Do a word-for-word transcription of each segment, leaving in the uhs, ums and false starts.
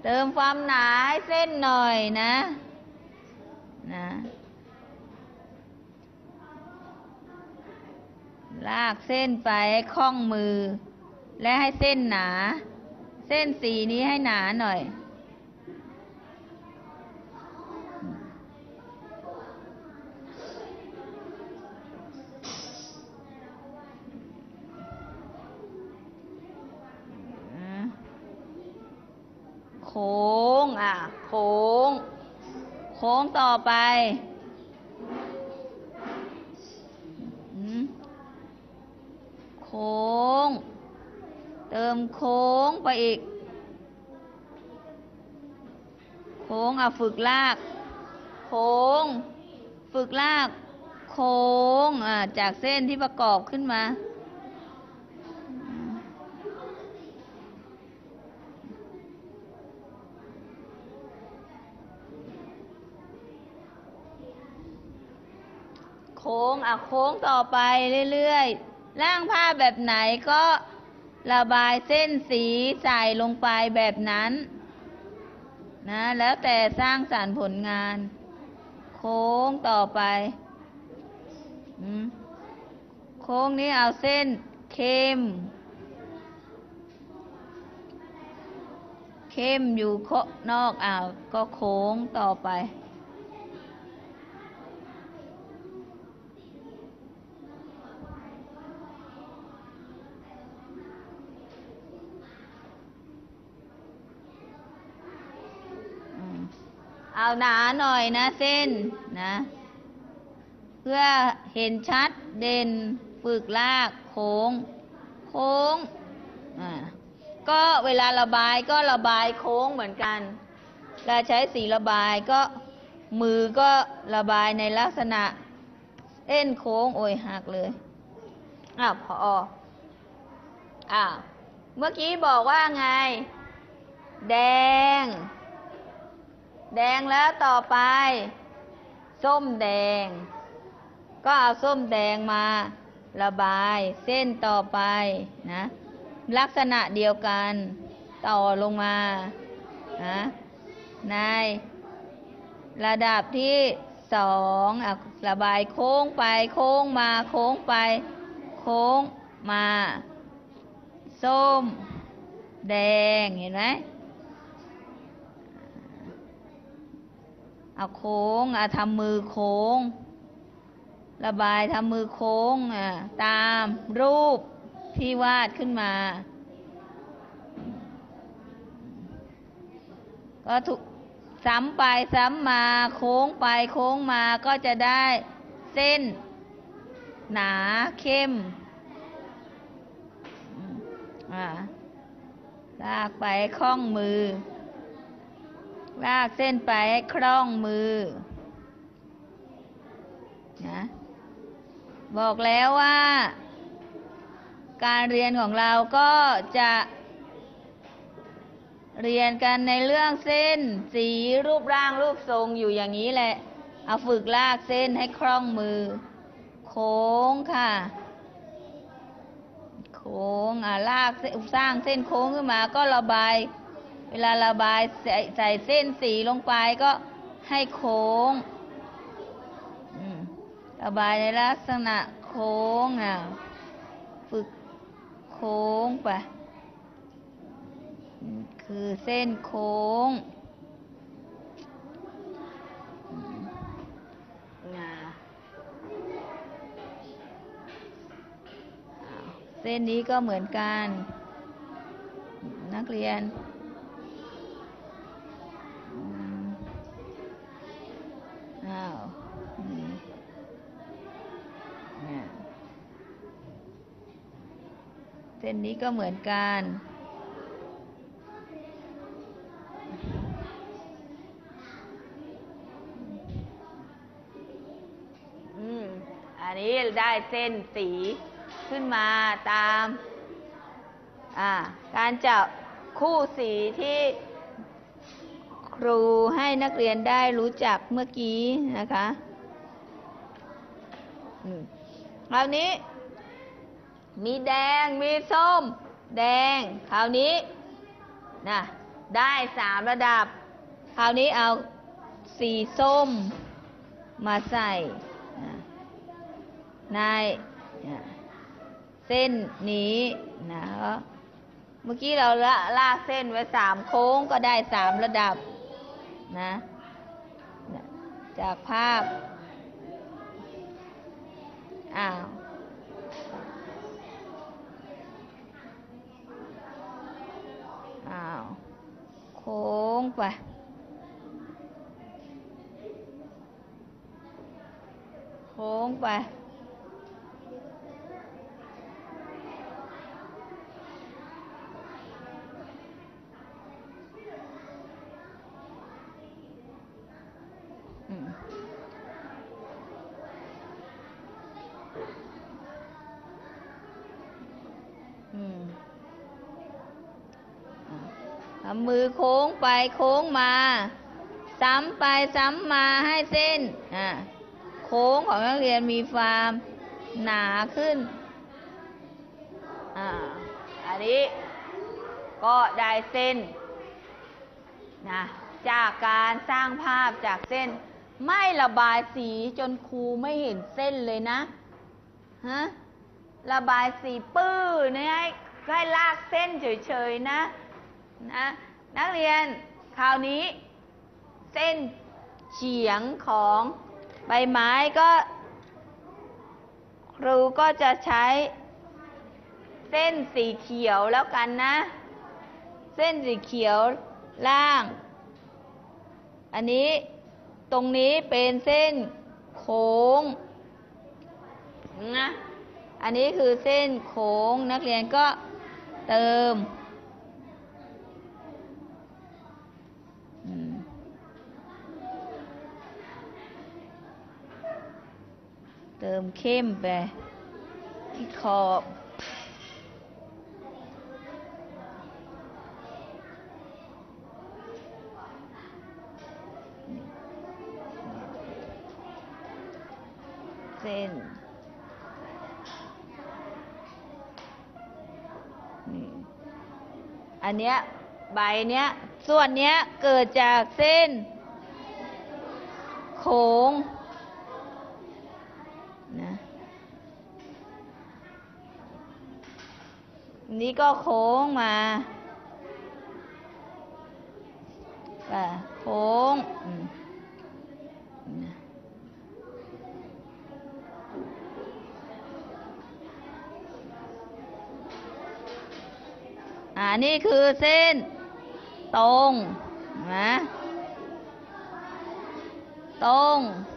เติมความหนาให้เส้นหน่อยนะนะลากเส้นไปให้คล่องมือและให้เส้นหนาเส้นสีนี้ให้หนาหน่อยโค้งอ่ะโค้งโค้งต่อไปโค้งเติมโค้งไปอีกโค้งอ่ะฝึกลากโค้งฝึกลากโค้งอ่ะจากเส้นที่ประกอบขึ้นมาโค้งอ่ะโค้งต่อไปเรื่อยๆร่างผ้าแบบไหนก็ระบายเส้นสีใส่ลงไปแบบนั้นนะแล้วแต่สร้างสรรค์ผลงานโค้งต่อไปโค้งนี้เอาเส้นเข้มเข้มอยู่นอกอ่าวก็โค้งต่อไปเอาหนาหน่อยนะเส้นนะเพื่อเห็นชัดเด่นฝึกลากโค้งโค้งอ่าก็เวลาระบายก็ระบายโค้งเหมือนกันเวลาใช้สีระบายก็มือก็ระบายในลักษณะเส้นโค้งโอ้ยหักเลยอ้าวพออ้าวเมื่อกี้บอกว่าไงแดงแดงแล้วต่อไปส้มแดงก็เอาส้มแดงมาระบายเส้นต่อไปนะลักษณะเดียวกันต่อลงมานะในระดับที่สองระบายโค้งไปโค้งมาโค้งไปโค้งมาส้มแดงเห็นไหมเอาโค้งเอาทำมือโค้งระบายทำมือโค้งอ่ะตามรูปที่วาดขึ้นมาก็ถูกซ้ำไปซ้ำมาโค้งไปโค้งมาก็จะได้เส้นหนาเข้มอ่าลากไปคล่องมือลากเส้นไปให้คล่องมือนะบอกแล้วว่าการเรียนของเราก็จะเรียนกันในเรื่องเส้นสีรูปร่างรูปทรงอยู่อย่างนี้แหละเอาฝึกลากเส้นให้คล่องมือโค้งค่ะโค้งอ่ะลากสร้างเส้นโค้งขึ้นมาก็ระบายเวลาระบายใส่ใส่เส้นสีลงไปก็ให้โค้งระบายในลักษณะโค้งอ่ะฝึกโค้งไปคือเส้นโค้งเส้นนี้ก็เหมือนกันนักเรียนอ้าวเส้นนี้ก็เหมือนกันอืมอันนี้ได้เส้นสีขึ้นมาตามอ่าการจับคู่สีที่ครูให้นักเรียนได้รู้จักเมื่อกี้นะคะคราวนี้มีแดงมีส้มแดงคราวนี้นะได้สามระดับคราวนี้เอาสีส้มมาใส่ในเส้นนี้นะเมื่อกี้เราละลากเส้นไว้สามโค้งก็ได้สามระดับนะจากภาพอ้าวอ้าวโค้งไปโค้งไปอืมอืมเอามือโค้งไปโค้งมาซ้ำไปซ้ำมาให้เส้นอ่าโค้งของนักเรียนมีความหนาขึ้นอ่าอันนี้ก็ได้เส้นนะจากการสร้างภาพจากเส้นไม่ระบายสีจนครูไม่เห็นเส้นเลยนะฮะระบายสีปื้อเนี่ยให้ให้ลากเส้นเฉยๆนะนะนักเรียนคราวนี้เส้นเฉียงของใบไม้ก็ครูก็จะใช้เส้นสีเขียวแล้วกันนะเส้นสีเขียวล่างอันนี้ตรงนี้เป็นเส้นโค้งนะอันนี้คือเส้นโค้งนักเรียนก็เติมเติมเข้มไปที่ขอบเส้นอันเนี้ยใบเนี้ยส่วนเนี้ยเกิดจากเส้นโค้งนะนี่ก็โค้งมาโค้งอ่านี่คือเส้นตรงนะตรง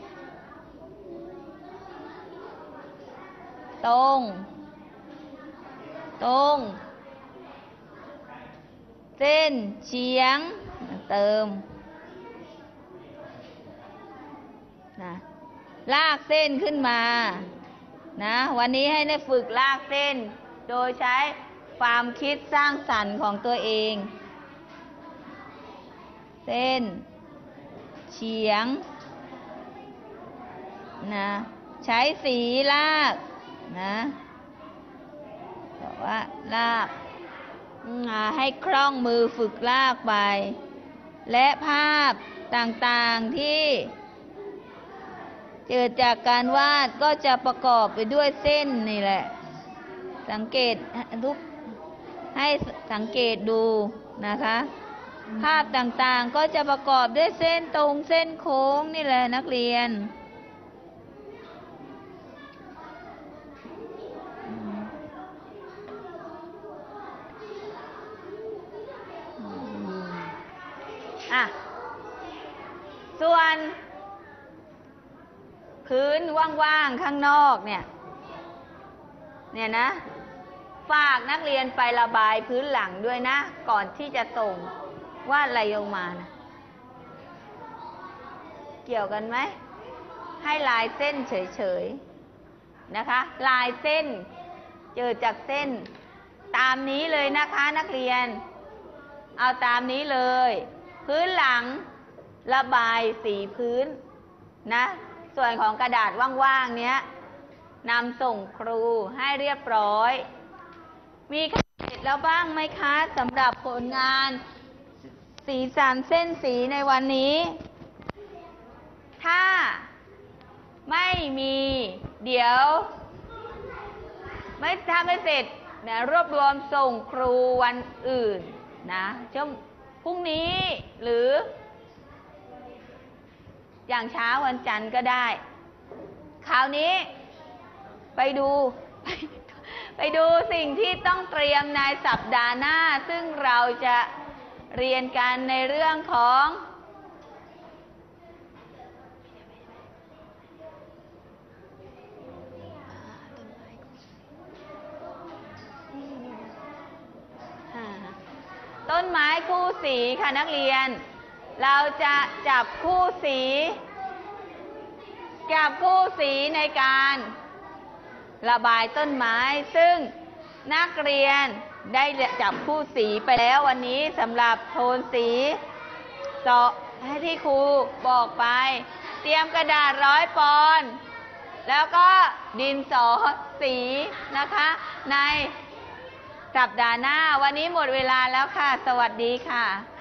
ตรงตรงเส้นเฉียงเติมนะลากเส้นขึ้นมานะวันนี้ให้ได้ฝึกลากเส้นโดยใช้ความคิดสร้างสรรค์ของตัวเองเส้นเฉียงนะใช้สีลากนะบอกว่าลากให้คล่องมือฝึกลากไปและภาพต่างๆที่เกิดจากการวาดก็จะประกอบไปด้วยเส้นนี่แหละสังเกตทุกให้สังเกตดูนะคะภาพต่างๆก็จะประกอบด้วยเส้นตรงเส้นโค้งนี่แหละนักเรียนอ่ะส่วนพื้นว่างๆข้างนอกเนี่ยเนี่ยนะฝากนักเรียนไประบายพื้นหลังด้วยนะก่อนที่จะส่งวาดอะไรลงมานะเกี่ยวกันไหมให้ลายเส้นเฉยๆนะคะลายเส้นเจอจากเส้นตามนี้เลยนะคะนักเรียนเอาตามนี้เลยพื้นหลังระบายสีพื้นนะส่วนของกระดาษว่างๆเนี้ยนำส่งครูให้เรียบร้อยมีใครเสร็จแล้วบ้างไหมคะสำหรับผลงานสีสันเส้นสีในวันนี้ ถ้าไม่มีเดี๋ยวไม่ถ้าไม่เสร็จนะรวบรวมส่งครูวันอื่นนะช่วงพรุ่งนี้หรืออย่างเช้าวันจันทร์ก็ได้คราวนี้ไปดูไปไปดูสิ่งที่ต้องเตรียมในสัปดาห์หน้าซึ่งเราจะเรียนกันในเรื่องของต้นไม้คู่สีค่ะนักเรียนเราจะจับคู่สีจับคู่สีในการระบายต้นไม้ซึ่งนักเรียนได้จับคู่สีไปแล้ววันนี้สำหรับโทนสีเจาะให้ที่ครูบอกไปเตรียมกระดาษร้อยปอนด์แล้วก็ดินสอสีนะคะในสัปดาห์หน้าวันนี้หมดเวลาแล้วค่ะสวัสดีค่ะ